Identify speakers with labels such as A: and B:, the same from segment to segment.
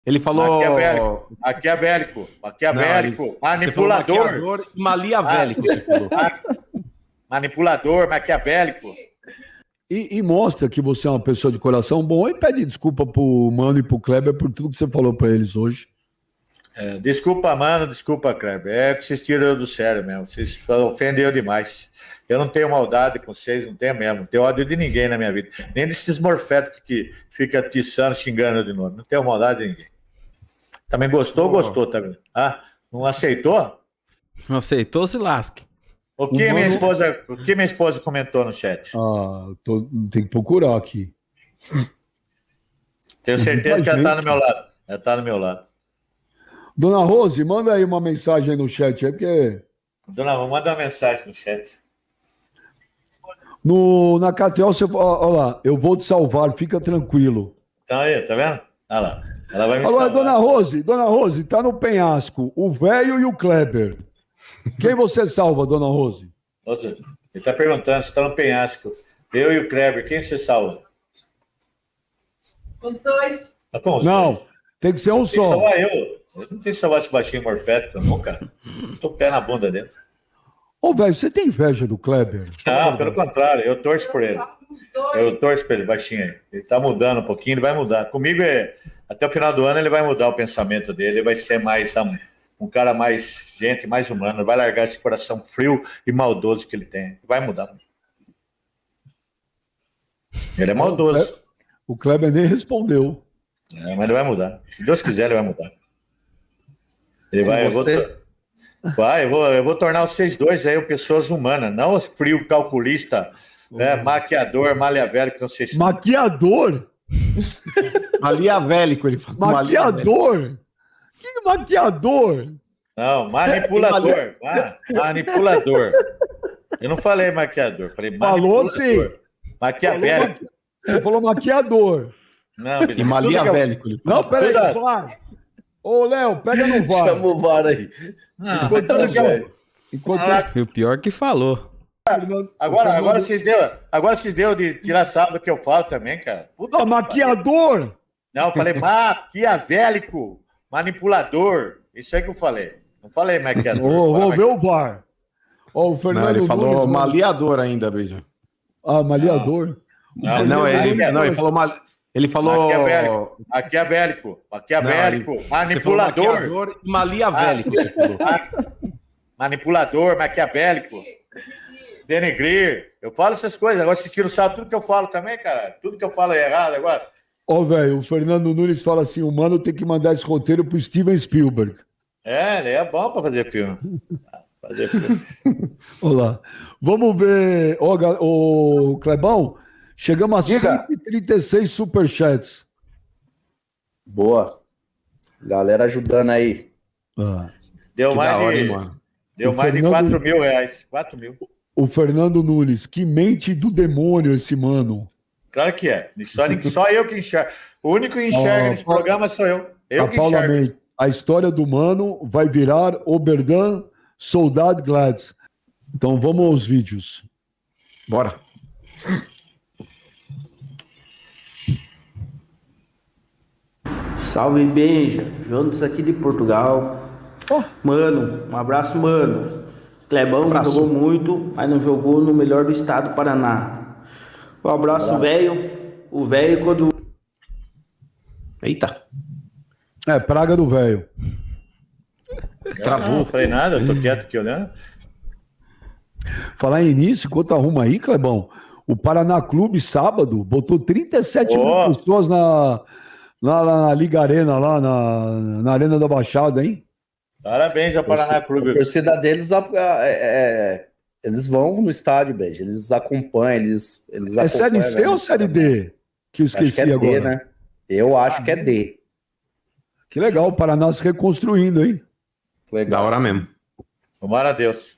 A: Ele falou...
B: Maquiavélico.
A: Não,
B: Manipulador.
A: Maquiador e maliavélico, você falou.
B: Manipulador, maquiavélico.
C: E mostra que você é uma pessoa de coração bom e pede desculpa pro Mano e pro Kleber por tudo que você falou pra eles hoje.
B: Desculpa, Mano, desculpa, Kleber. É que vocês tiram eu do sério mesmo. Vocês ofenderam demais. Eu não tenho maldade com vocês, não tenho mesmo. Não tenho ódio de ninguém na minha vida. Nem desses morféticos que fica atiçando, xingando de novo. Não tenho maldade de ninguém. Também gostou, gostou também. Não aceitou?
A: Não aceitou, se lasque.
B: O que minha esposa comentou no chat?
C: Tem que procurar aqui.
B: Tenho certeza que ela tá no meu lado. Ela tá no meu lado.
C: Dona Rose, manda aí uma mensagem aí no chat.
B: Dona Rose, manda uma mensagem no chat.
C: Na KTO, você fala, olha lá, eu vou te salvar, fica tranquilo.
B: Então aí, tá vendo? Olha lá. Ela vai me
C: Agora,
B: salvar.
C: Dona Rose, tá no penhasco, o velho e o Kleber. Quem você salva, Dona Rose?
B: Ele tá perguntando se tá no penhasco. Eu e o Kleber, quem você salva?
D: Os dois.
C: Não, tem que ser um só.
B: Salvar eu não tenho que salvar esse baixinho morfético, não, cara. Tô pé na bunda dele.
C: Ô, velho, você tem inveja do Kleber?
B: Não, pelo contrário, eu torço por ele. Eu torço por ele, baixinho aí. Ele tá mudando um pouquinho, ele vai mudar. Comigo, até o final do ano, ele vai mudar o pensamento dele, ele vai ser mais um cara mais gente, mais humano, vai largar esse coração frio e maldoso que ele tem. Vai mudar. Ele é maldoso.
C: O Kleber nem respondeu.
B: Mas ele vai mudar. Se Deus quiser, ele vai mudar. Ele vai, eu vou tornar vocês dois aí pessoas humanas, não os frio calculista, né, maquiador, maliavélico, não sei se...
C: Maquiador?
A: Maliavélico, ele falou.
C: Maquiador? Que maquiador?
B: Não, manipulador. Manipulador. Eu não falei maquiador, falei
C: manipulador. Falou sim.
B: Maquiavélico.
C: Você falou maquiador.
B: Não,
A: e maliavélico.
C: Não, peraí, VAR. Ô, Léo, pega no VAR.
E: Chama o VAR aí.
A: O pior que falou.
B: Agora vocês deu de tirar sábado que eu falo também, cara.
C: Puta, maquiador.
B: Não, eu falei maquiavélico, manipulador. Isso aí que eu falei. Não falei maquiador.
C: Vou ver o VAR. O Fernando
A: ele falou
C: Nunes,
A: maliador ainda, Beija.
C: Maliador?
A: Ele falou...
B: Maquiavélico, manipulador.
A: Maquiador e maliavélico, você falou.
B: Manipulador, maquiavélico, denegrir. Eu falo essas coisas. Agora vocês tiram sarro tudo que eu falo também, cara. Tudo que eu falo é errado agora.
C: Velho, o Fernando Nunes fala assim, o Mano tem que mandar esse roteiro pro Steven Spielberg.
B: Ele é bom pra fazer filme.
C: Olá. Vamos ver, ô Clebão, chegamos a 136 superchats.
E: Boa. Galera ajudando aí.
B: Deu mais de 4 mil reais. 4 mil.
C: O Fernando Nunes, que mente do demônio esse mano.
B: Claro que é. Só eu que enxergo. O único que enxerga nesse programa sou eu. Eu que enxergo.
C: A história do Mano vai virar Oberdan Soldado Gladys. Então vamos aos vídeos.
A: Bora.
F: Salve, Benja. Jonas aqui de Portugal. Mano, um abraço, mano. Clebão jogou muito, mas não jogou no melhor do estado do Paraná. Um abraço, velho. O velho quando...
A: Eita.
C: Praga do velho.
B: Travou. Não falei nada, eu tô quieto aqui olhando.
C: Falar em início, enquanto arruma aí, Clebão, o Paraná Clube, sábado, botou 37 mil pessoas na Liga Arena, lá na Arena da Baixada, hein?
B: Parabéns ao Paraná Clube.
E: A torcida deles, eles vão no estádio, Beijo. Eles acompanham, eles acompanham.
C: É Série C ou Série D? Que eu esqueci agora.
E: D, né? Eu acho que é D.
C: Que legal, o Paraná se reconstruindo, hein?
E: Legal.
A: Da hora mesmo.
B: Tomara a Deus.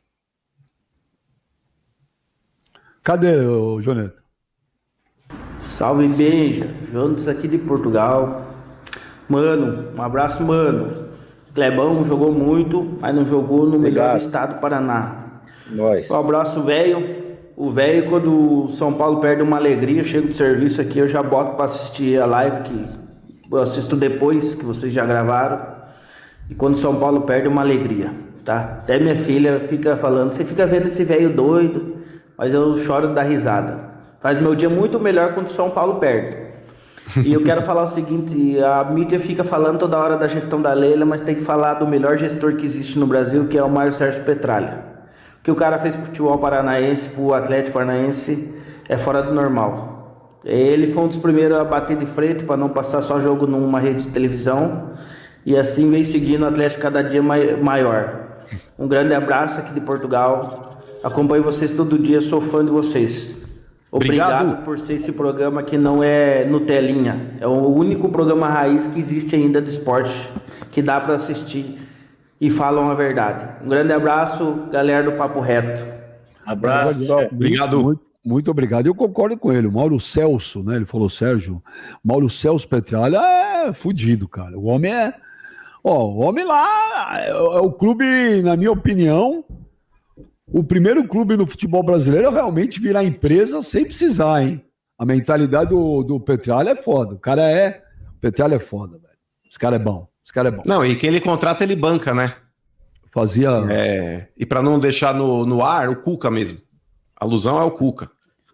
C: Cadê, Joneta?
F: Salve, Benja. Jonas aqui de Portugal. Mano, um abraço, mano. Clebão jogou muito, mas não jogou no melhor do estado do Paraná. Um abraço, velho. O velho, quando o São Paulo perde uma alegria, chego do serviço aqui, eu já boto pra assistir a live, que eu assisto depois que vocês já gravaram. E quando São Paulo perde, é uma alegria, tá? Até minha filha fica falando, você fica vendo esse velho doido, mas eu choro da risada. Faz meu dia muito melhor quando São Paulo perde. E eu quero falar o seguinte, a mídia fica falando toda hora da gestão da Leila, mas tem que falar do melhor gestor que existe no Brasil, que é o Mário Sérgio Petralha. O que o cara fez pro futebol paranaense, pro Atlético Paranaense, é fora do normal. Ele foi um dos primeiros a bater de frente para não passar só jogo numa rede de televisão, e assim vem seguindo o Atlético cada dia maior. Um grande abraço aqui de Portugal, acompanho vocês todo dia, sou fã de vocês. Obrigado por ser esse programa que não é Nutelinha, é o único programa raiz que existe ainda do esporte, que dá para assistir e falam a verdade. Um grande abraço, galera do Papo Reto.
B: Abraço.
A: Obrigado.
C: Muito obrigado. Eu concordo com ele. O Mauro Celso, né? Ele falou, Sérgio, Mauro Celso Petralha é fudido, cara. O homem é... Ó, o homem lá é o clube, na minha opinião, o primeiro clube no futebol brasileiro a realmente virar empresa sem precisar, hein? A mentalidade do Petralha é foda. O Petralha é foda, velho. Esse cara é bom.
A: Não, e quem ele contrata, ele banca, né?
C: Fazia...
A: E para não deixar no ar, o Cuca mesmo. A alusão é o Cuca.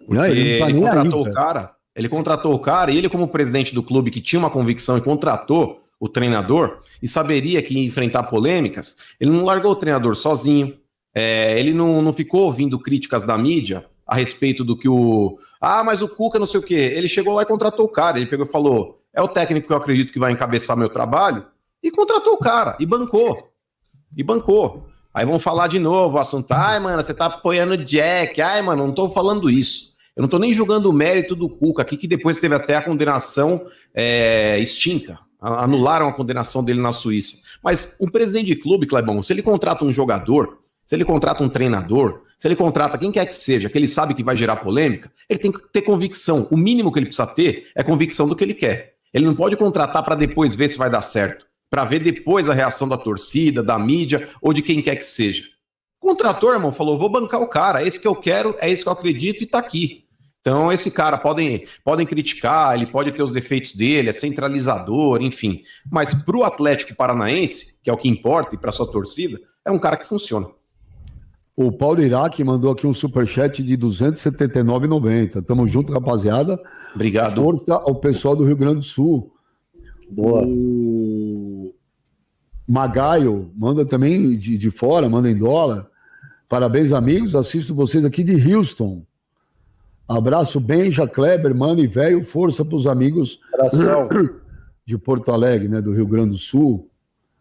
A: Ele contratou o cara, e ele, como presidente do clube que tinha uma convicção e contratou o treinador e saberia que ia enfrentar polêmicas, ele não largou o treinador sozinho. Ele não ficou ouvindo críticas da mídia a respeito do que mas o Cuca não sei o quê. Ele chegou lá e contratou o cara. Ele pegou e falou, é o técnico que eu acredito que vai encabeçar meu trabalho, e contratou o cara, e bancou. Aí vão falar de novo o assunto, mano, você tá apoiando o Jack, mano, não tô falando isso. Eu não tô nem julgando o mérito do Cuca aqui, que depois teve até a condenação extinta. Anularam a condenação dele na Suíça. Mas um presidente de clube, Clebão, se ele contrata um jogador, se ele contrata um treinador, se ele contrata quem quer que seja, que ele sabe que vai gerar polêmica, ele tem que ter convicção. O mínimo que ele precisa ter é convicção do que ele quer. Ele não pode contratar para depois ver se vai dar certo, para ver depois a reação da torcida, da mídia ou de quem quer que seja. O contrator, irmão, falou, vou bancar o cara, é esse que eu quero, é esse que eu acredito e tá aqui. Então esse cara, podem criticar, ele pode ter os defeitos dele, é centralizador, enfim. Mas pro Atlético Paranaense, que é o que importa, e pra sua torcida, é um cara que funciona.
C: O Paulo Iraque mandou aqui um superchat de R$ 279,90. Tamo junto, rapaziada.
A: Obrigado.
C: Força ao pessoal do Rio Grande do Sul.
E: Boa.
C: O Magaio manda também de fora, manda em dólar. Parabéns, amigos. Assisto vocês aqui de Houston. Abraço, Benja, Kleber, mano e velho. Força pros amigos de Porto Alegre, né, do Rio Grande do Sul.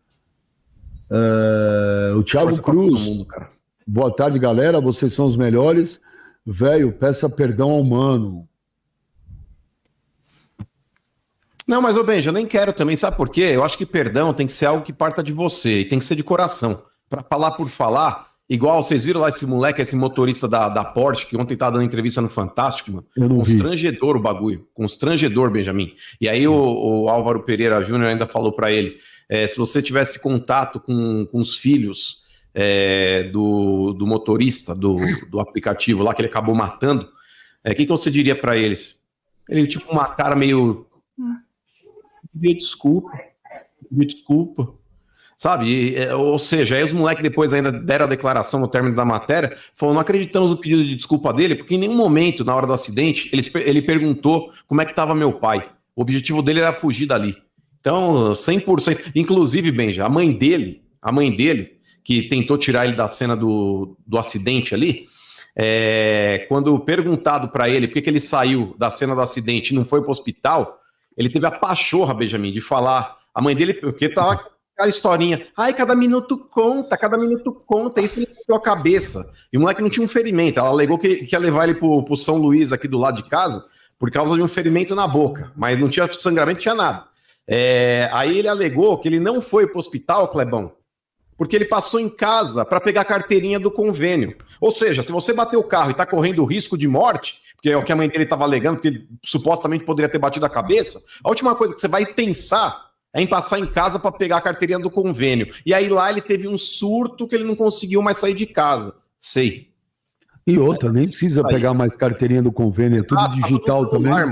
C: O Thiago
A: Força
C: Cruz.
A: Mundo, cara.
C: Boa tarde, galera. Vocês são os melhores. Velho, peça perdão ao mano.
A: Não, mas, Benja, eu nem quero também. Sabe por quê? Eu acho que perdão tem que ser algo que parta de você. E tem que ser de coração. Pra falar por falar, igual vocês viram lá esse moleque, esse motorista da Porsche, que ontem tá dando entrevista no Fantástico, mano. Constrangedor o bagulho. Constrangedor, Benjamin. E aí o Álvaro Pereira Júnior ainda falou pra ele, se você tivesse contato com os filhos... do motorista do aplicativo lá que ele acabou matando, o que você diria pra eles? Ele tipo uma cara meio desculpa, sabe? Ou seja, aí os moleques depois ainda deram a declaração no término da matéria, falou, não acreditamos no pedido de desculpa dele, porque em nenhum momento, na hora do acidente, ele perguntou como é que estava meu pai. O objetivo dele era fugir dali. Então, 100%. Inclusive, Benja, a mãe dele, que tentou tirar ele da cena do acidente ali, quando perguntado para ele por que ele saiu da cena do acidente e não foi para o hospital, ele teve a pachorra, Benjamin, de falar, a mãe dele, porque tava aquela historinha, cada minuto conta, e isso ele tirou a cabeça, e o moleque não tinha um ferimento, ela alegou que ia levar ele pro São Luís aqui do lado de casa, por causa de um ferimento na boca, mas não tinha sangramento, não tinha nada. Aí ele alegou que ele não foi pro hospital, Clebão, porque ele passou em casa para pegar a carteirinha do convênio. Ou seja, se você bater o carro e está correndo risco de morte, porque é o que a mãe dele estava alegando, porque ele supostamente poderia ter batido a cabeça, a última coisa que você vai pensar é em passar em casa para pegar a carteirinha do convênio. E aí lá ele teve um surto que ele não conseguiu mais sair de casa. Sei.
C: E outra, nem precisa pegar mais carteirinha do convênio, é tudo digital tá tudo celular, também. Irmão.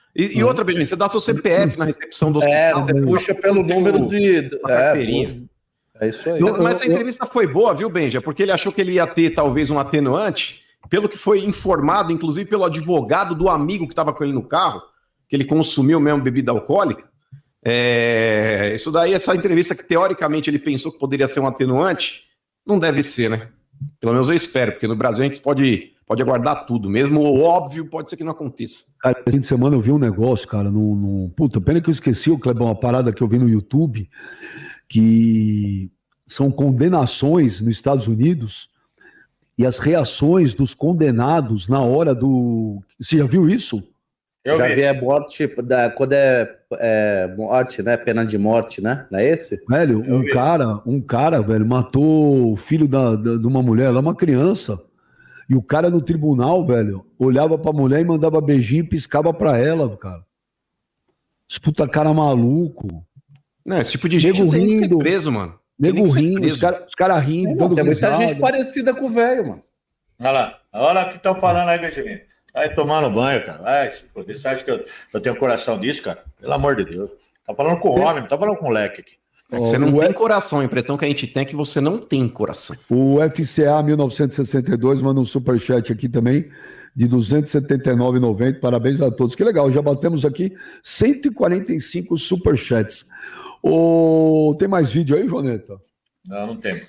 A: E outra, Benjamin, você dá seu CPF na recepção do hospital.
E: Você puxa pelo número de...
A: carteirinha.
E: É isso aí.
A: Mas essa entrevista foi boa, viu, Benja? Porque ele achou que ele ia ter, talvez, um atenuante, pelo que foi informado, inclusive pelo advogado do amigo que estava com ele no carro, que ele consumiu mesmo bebida alcoólica. Isso daí, essa entrevista que, teoricamente, ele pensou que poderia ser um atenuante, não deve ser, né? Pelo menos eu espero, porque no Brasil a gente pode aguardar tudo, mesmo o óbvio pode ser que não aconteça.
C: Cara, a fim de semana eu vi um negócio, cara, puta, pena que eu esqueci, Clebão, uma parada que eu vi no YouTube, que são condenações nos Estados Unidos e as reações dos condenados na hora do... Você já viu isso?
E: Eu já vi morte, quando é morte, né? Pena de morte, né? Não é esse?
C: Velho, um cara, velho, matou o filho de uma mulher, ela é uma criança. E o cara no tribunal, velho, olhava pra mulher e mandava beijinho e piscava pra ela, cara. Esse puta cara maluco.
A: Não, esse tipo de gente tem que ser preso, mano.
C: Nego rindo, os caras rindo, dando
E: tem muita
C: risada.
E: gente parecida com o velho, mano.
B: Olha lá o que estão falando aí, Benjamin. Vai tomar no banho, cara. Vai, você acha que eu tenho coração disso, cara? Pelo amor de Deus. Tá falando com o homem, não tá falando com o moleque aqui.
A: Você não tem coração, a impressão que a gente tem é que você não tem coração.
C: O FCA 1962 manda um superchat aqui também, de R$ 279,90. Parabéns a todos. Que legal, já batemos aqui 145 superchats. Tem mais vídeo aí, Joneta?
B: Não tem.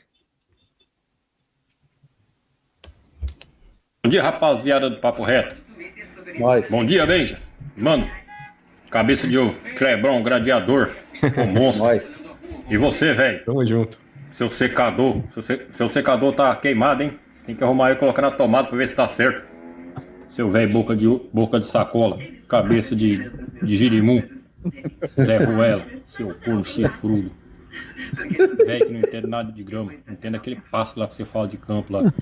D: Bom dia, rapaziada do Papo Reto. Bom dia, Benja. Mano, cabeça de ovo, Clebrão, gladiador, o monstro. E você, velho?
A: Tamo junto.
D: Seu secador tá queimado, hein? Você tem que arrumar e colocar na tomada pra ver se tá certo. Seu velho boca de sacola, cabeça de girimum, Zé Ruela, seu corno chifrudo. Velho que não entende nada de grama, não entende aquele passo lá que você fala de campo lá.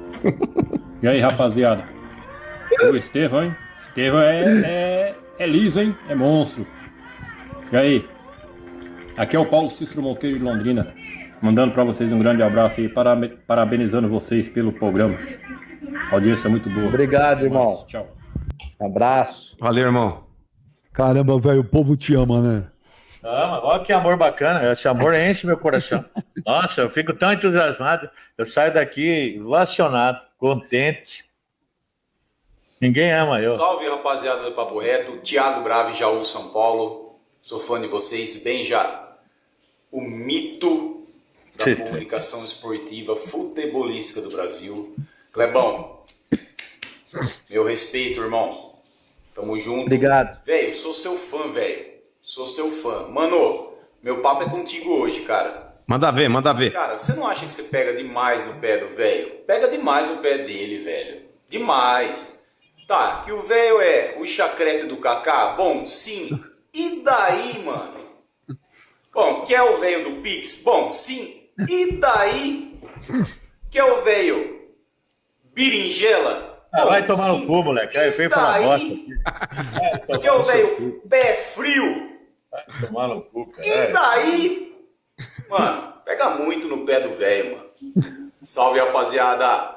D: E aí, rapaziada? O Estevão, hein? Estevão é liso, hein? É monstro. E aí? Aqui é o Paulo Cícero Monteiro de Londrina, mandando para vocês um grande abraço e parabenizando vocês pelo programa. A audiência é muito boa.
E: Obrigado, irmão.
D: Tchau.
E: Abraço.
A: Valeu, irmão.
C: Caramba, velho, o povo te ama, né?
B: Ama, olha que amor bacana. Esse amor enche meu coração. Nossa, eu fico tão entusiasmado. Eu saio daqui vacionado, contente. Ninguém ama eu.
G: Salve, rapaziada do Papo Reto. Thiago Bravo, Jaú, São Paulo. Sou fã de vocês. Benja, o mito da comunicação esportiva futebolística do Brasil. Clebão, meu respeito, irmão. Tamo junto.
E: Obrigado.
G: Velho, sou seu fã, velho. Sou seu fã. Mano, meu papo é contigo hoje, cara.
A: Manda ver, manda ver.
G: Cara, você não acha que você pega demais no pé do velho? Pega demais no pé dele, velho. Demais. Tá, que o velho é o chacrete do Kaká? Bom, sim. E daí, mano? Bom, que é o velho do Pix? Bom, sim. E daí? Que é o velho berinjela? Bom,
B: vai tomar no cu, moleque. Aí veio falar bosta.
G: Que é o velho pé frio?
B: Vai tomar no cu, cara.
G: E daí? Mano, pega muito no pé do velho, mano. Salve, rapaziada.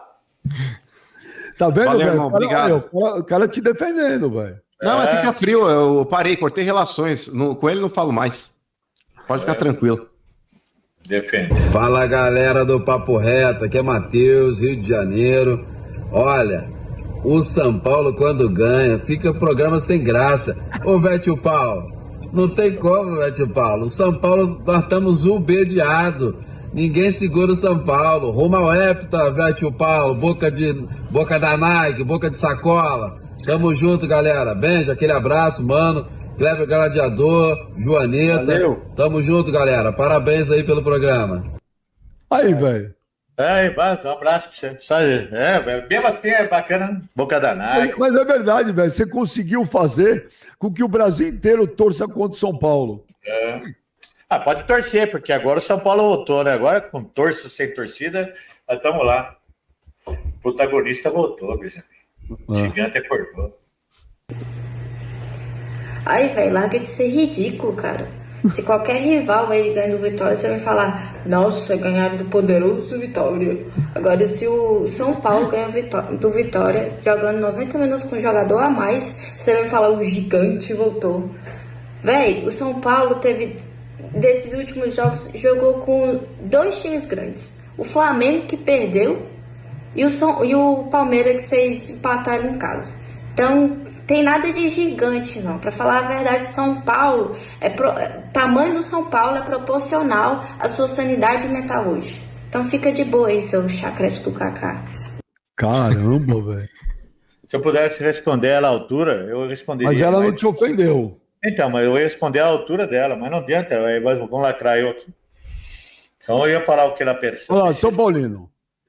C: Tá vendo,
A: Valeu,
C: velho?
A: irmão, obrigado.
C: O cara te defendendo, velho.
A: Não, mas fica frio, eu parei, cortei relações. Com ele não falo mais. Pode ficar tranquilo.
B: Defende.
H: Fala, galera do Papo Reto, aqui é Matheus, Rio de Janeiro. Olha, o São Paulo quando ganha, fica o programa sem graça. Ô, Tio Paulo, não tem como, Tio Paulo. O São Paulo, nós estamos ubediado. Ninguém segura o São Paulo. Rumo ao hepta, Tio Paulo, boca da Nike, boca de sacola. Tamo junto, galera. Benja, aquele abraço, mano. Kleber Gladiador, Joaneta.
E: Valeu.
H: Tamo junto, galera. Parabéns aí pelo programa.
C: Aí, velho.
B: Um abraço pra você. Mesmo assim é bacana, boca da Nike.
C: Mas é verdade, velho. Você conseguiu fazer com que o Brasil inteiro torça contra o São Paulo.
B: Pode torcer, porque agora o São Paulo voltou, né? Agora, com torcida sem torcida, nós estamos lá. O protagonista voltou, Benjamin. O gigante acordou.
I: Ai, velho, larga de ser ridículo, cara. Se qualquer rival ele ganha do Vitória, você vai falar, nossa, ganharam do poderoso Vitória. Agora, se o São Paulo ganha do Vitória, jogando 90 minutos com um jogador a mais, você vai falar, o gigante voltou. Véi, o São Paulo desses últimos jogos, jogou com 2 times grandes. O Flamengo, que perdeu, e o Palmeiras, que vocês empataram em casa. Então, tem nada de gigante, não. Para falar a verdade, São Paulo, tamanho do São Paulo é proporcional à sua sanidade mental hoje. Então fica de boa aí, seu chacrete do Kaká.
C: Caramba, velho.
B: Se eu pudesse responder ela à altura, eu responderia.
C: Mas ela não te ofendeu.
B: Então, mas eu ia responder à altura dela, mas não adianta, vamos lacrar eu aqui. Então eu ia falar o que ela pensa.
C: Olha lá, São Paulino.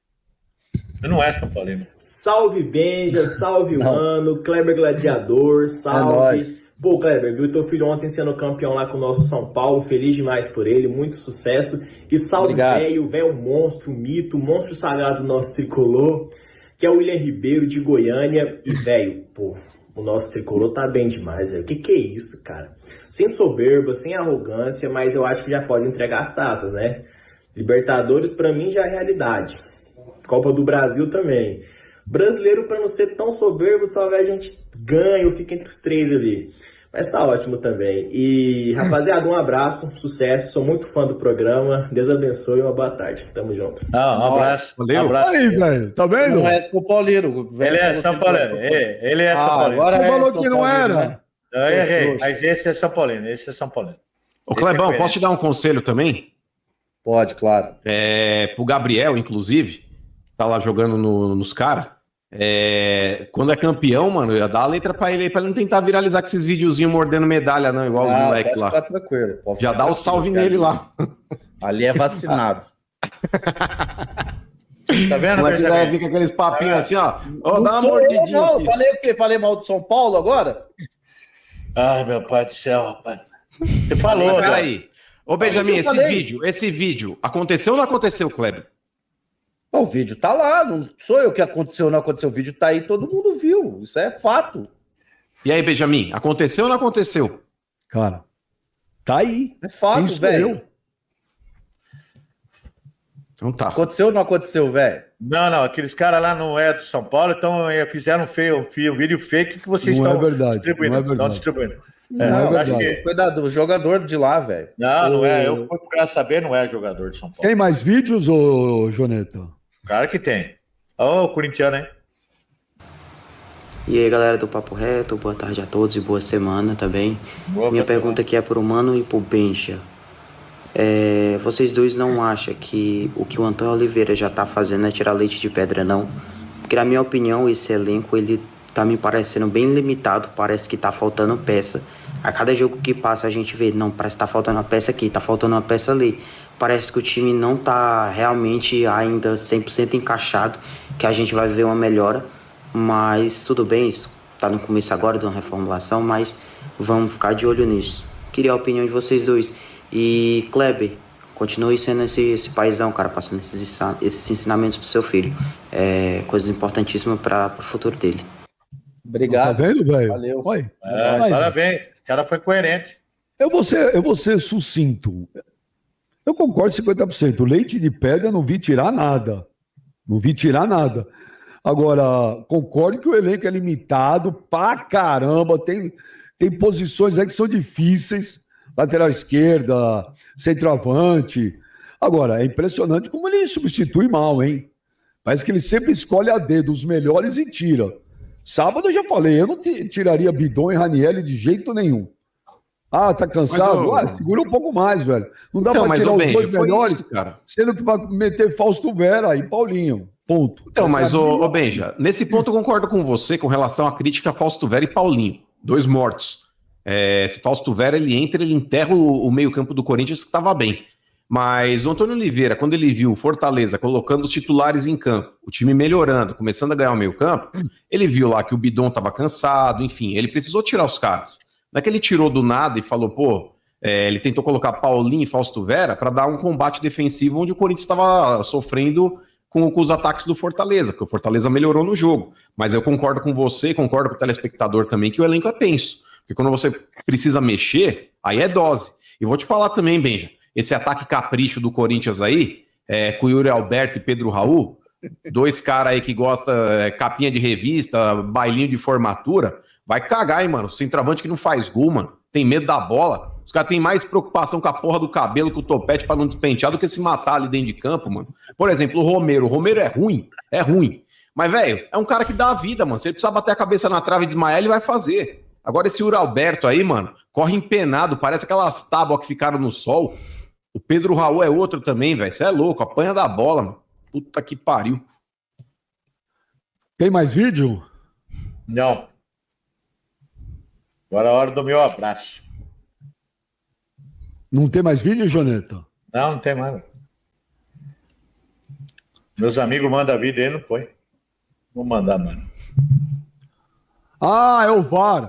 B: Não é São Paulino.
J: Salve Benja, salve Mano, Kleber Gladiador, salve. Pô, Kleber, viu teu filho ontem sendo campeão lá com o nosso São Paulo, feliz demais por ele, muito sucesso. E salve velho monstro, mito, monstro sagrado do nosso tricolor, que é o William Ribeiro de Goiânia. E velho, pô, o nosso tricolor tá bem demais, velho. Que é isso, cara? Sem soberba, sem arrogância, mas eu acho que já pode entregar as taças, né? Libertadores pra mim já é realidade. Copa do Brasil também. Brasileiro, para não ser tão soberbo, talvez a gente ganhe ou fique entre os 3 ali. Mas tá ótimo também. E, rapaziada, um abraço, sucesso. Sou muito fã do programa. Deus abençoe e uma boa tarde. Tamo junto.
B: Um abraço.
C: Valeu. Um abraço. Aí, velho. Tá vendo?
E: Não é São Paulino.
B: Ele é São Paulino. Ele é São Paulino.
C: Agora você falou
E: São
C: que não
E: Paulino,
C: era.
E: né?
B: Eu errei, mas esse é São Paulino. Esse é São Paulino.
A: Ô, Clebão, posso te dar um conselho também?
E: Pode, claro.
A: Pro Gabriel, inclusive, tá lá jogando nos caras. Quando é campeão, mano, ia dar a letra pra ele aí, pra ele não tentar viralizar com esses videozinhos mordendo medalha, não, igual os moleques lá.
E: Pode ficar tranquilo.
A: Já dá o salve nele lá.
E: Ali é vacinado.
B: Tá vendo?
A: Moleque daí fica aqueles papinhos assim, ó. Dá uma
E: sou
A: mordidinha.
E: eu, não. Falei o quê? Falei mal do São Paulo agora?
B: Ai, meu pai do céu, rapaz. Você falou,
A: peraí. Ô, Benjamin, esse vídeo aconteceu ou não aconteceu, Kleber?
E: O vídeo tá lá, não sou eu que aconteceu ou não aconteceu. O vídeo tá aí, todo mundo viu. Isso é fato.
A: E aí, Benjamin, aconteceu ou não aconteceu?
C: Cara, tá aí.
E: É fato, velho.
A: Então tá.
E: Aconteceu ou não aconteceu, velho?
B: Não, aqueles caras lá não é do São Paulo, então fizeram um vídeo fake que vocês estão distribuindo. Estão distribuindo.
E: Não é verdade. Cuidado, o jogador de lá, velho.
B: Não é. Eu fui procurar saber, não é jogador de São Paulo.
C: Tem mais vídeos, ô Joneta?
B: Claro que tem. Ô, corintiano, hein?
F: E aí, galera do Papo Reto, boa tarde a todos e boa semana também. Minha pergunta aqui é pro Mano e pro Benja. Vocês dois não acham que o Antônio Oliveira já tá fazendo é tirar leite de pedra, não? Porque, na minha opinião, esse elenco, ele tá me parecendo bem limitado, parece que tá faltando peça. A cada jogo que passa a gente vê, não, parece que tá faltando uma peça aqui, tá faltando uma peça ali. Parece que o time não tá realmente ainda 100% encaixado, que a gente vai ver uma melhora, mas tudo bem, isso tá no começo agora de uma reformulação, mas vamos ficar de olho nisso. Queria a opinião de vocês dois. E Kleber, continue sendo esse paizão, cara, passando esses ensinamentos pro seu filho. Coisas importantíssimas para o futuro dele.
E: Obrigado.
C: Tá vendo, velho?
E: Valeu.
B: Parabéns. O cara foi coerente.
C: Eu vou ser sucinto. Eu concordo 50%. Leite de pedra não vi tirar nada. Não vi tirar nada. Agora, concordo que o elenco é limitado pra caramba. Tem posições aí que são difíceis. Lateral esquerda, centroavante. Agora, é impressionante como ele substitui mal, hein? Parece que ele sempre escolhe a dedo os melhores e tira. Sábado eu já falei, eu não tiraria Bidon e Ranieri de jeito nenhum. Tá cansado? Segura um pouco mais, velho. Não dá pra tirar os dois melhores, cara. Sendo que vai meter Fausto Vera e Paulinho. Ponto.
A: Então, mas, ô Benja, nesse ponto eu concordo com você com relação à crítica a Fausto Vera e Paulinho. 2 mortos. Se Fausto Vera ele enterra o meio-campo do Corinthians que estava bem. Mas o Antônio Oliveira, quando ele viu o Fortaleza colocando os titulares em campo, o time melhorando, começando a ganhar o meio-campo, ele viu lá que o Bidon estava cansado, enfim, ele precisou tirar os caras. Não é que ele tirou do nada e falou, ele tentou colocar Paulinho e Fausto Vera para dar um combate defensivo onde o Corinthians estava sofrendo com os ataques do Fortaleza, porque o Fortaleza melhorou no jogo. Mas eu concordo com você, concordo com o telespectador também, que o elenco é penso. Porque quando você precisa mexer, aí é dose. E vou te falar também, Benja, esse ataque capricho do Corinthians aí, com o Yuri Alberto e Pedro Raul, dois caras aí que gostam capinha de revista, bailinho de formatura, vai cagar, hein, mano? Centroavante que não faz gol, mano, tem medo da bola. Os caras têm mais preocupação com a porra do cabelo, com o topete pra não despentear do que se matar ali dentro de campo, mano. Por exemplo, o Romero. O Romero é ruim. Mas, velho, é um cara que dá a vida, mano. Se ele precisar bater a cabeça na trave e desmaiar, ele vai fazer. Agora esse Yuri Alberto aí, mano, corre empenado, parece aquelas tábuas que ficaram no sol. O Pedro Raul é outro também, velho. Você é louco, apanha da bola, mano. Puta que pariu.
C: Tem mais vídeo?
B: Não. Agora é a hora do meu abraço.
C: Não tem mais vídeo, Joneta?
B: Não tem mais. Meus amigos mandam vídeo aí, não põe. Vou mandar, mano.
C: Ah, é o VAR.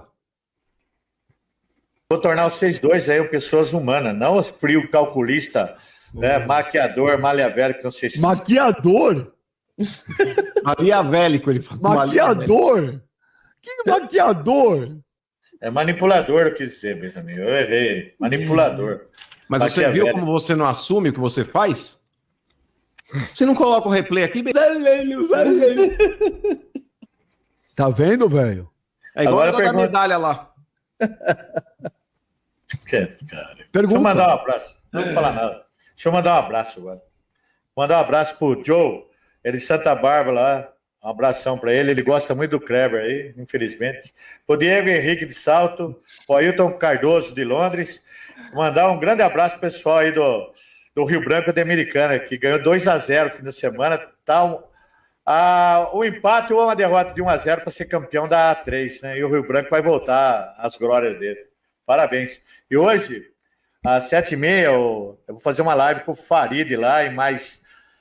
B: Vou tornar vocês dois aí pessoas humanas, não os frio calculista, né, maquiador, malhavélico, não sei se...
C: Maquiador?
A: Maquiavélico, ele fala.
C: Maquiador? Que maquiador?
B: É manipulador, eu quis dizer, Benjamin. Eu errei. Manipulador.
A: Mas você viu como você não assume o que você faz? Você não coloca o replay aqui?
C: Tá vendo, velho?
A: É igual a medalha lá.
B: Cara.
C: Pergunta.
B: Deixa eu mandar um abraço. Não vou falar nada. Deixa eu mandar um abraço agora. Mandar um abraço pro Joe, ele de Santa Bárbara lá. Um abração para ele. Ele gosta muito do Kleber aí, infelizmente. Pro Diego Henrique de Salto, pro Ailton Cardoso de Londres. Mandar um grande abraço pro pessoal aí do Rio Branco da Americana, que ganhou 2-0 no fim de semana. Tá um empate ou uma derrota de 1-0 para ser campeão da A3, né? E o Rio Branco vai voltar às glórias dele. Parabéns. E hoje, às 7h30, eu vou fazer uma live com o Farid lá e mais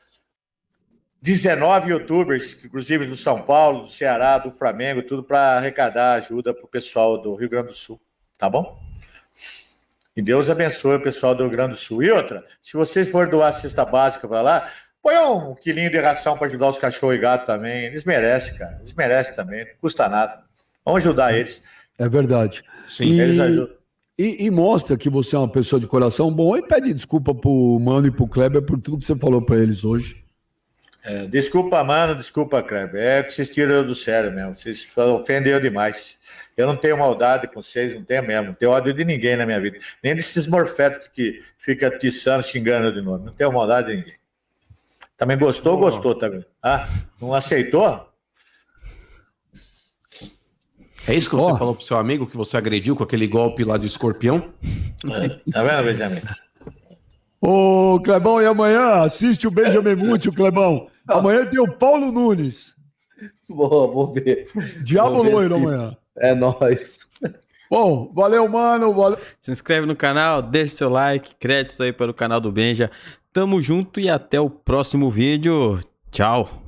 B: 19 youtubers, inclusive do São Paulo, do Ceará, do Flamengo, tudo para arrecadar ajuda para o pessoal do Rio Grande do Sul. Tá bom? E Deus abençoe o pessoal do Rio Grande do Sul. E outra, se vocês forem doar a cesta básica para lá, põe um quilinho de ração para ajudar os cachorros e gatos também. Eles merecem, cara. Eles merecem também. Não custa nada. Vamos ajudar eles.
C: É verdade.
B: Sim, eles ajudam.
C: E mostra que você é uma pessoa de coração bom e pede desculpa pro Mano e pro Kleber por tudo que você falou para eles hoje.
B: Desculpa, Mano, desculpa, Kleber. É que vocês tiram do sério mesmo. Vocês ofenderam demais. Eu não tenho maldade com vocês, não tenho mesmo. Não tenho ódio de ninguém na minha vida. Nem desses morféticos que fica atiçando, xingando de novo. Não tenho maldade de ninguém. Também gostou? Gostou também. Ah, não aceitou?
A: É isso que você falou pro seu amigo, que você agrediu com aquele golpe lá do escorpião?
B: Tá vendo, Benjamin?
C: Ô, Clebão, e amanhã assiste o Benjamin Muti, o Clebão. Amanhã tem o Paulo Nunes.
E: Vou ver.
C: Diabo loiro amanhã.
E: É nóis.
C: Bom, valeu, mano. Valeu.
K: Se inscreve no canal, deixa seu like, créditos aí pelo canal do Benja. Tamo junto e até o próximo vídeo. Tchau.